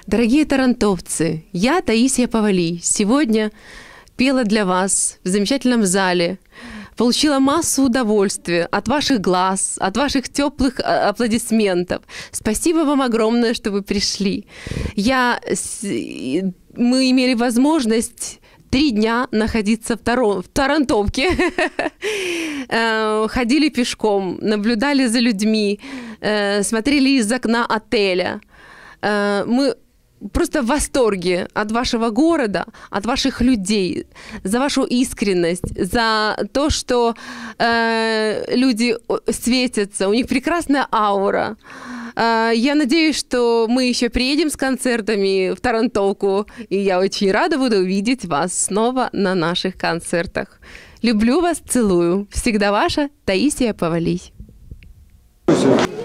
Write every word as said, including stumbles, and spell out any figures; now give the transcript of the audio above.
Дорогие тарантовцы, я Таисия Повалий. Сегодня пела для вас в замечательном зале. Получила массу удовольствия от ваших глаз, от ваших теплых аплодисментов. Спасибо вам огромное, что вы пришли. Я... Мы имели возможность три дня находиться в, Таро... в Тарантовке. Ходили пешком, наблюдали за людьми, смотрели из окна отеля. Мы просто в восторге от вашего города, от ваших людей, за вашу искренность, за то, что э, люди светятся, у них прекрасная аура. Э, я надеюсь, что мы еще приедем с концертами в Тарантовку, и я очень рада буду увидеть вас снова на наших концертах. Люблю вас, целую. Всегда ваша Таисия Повалий.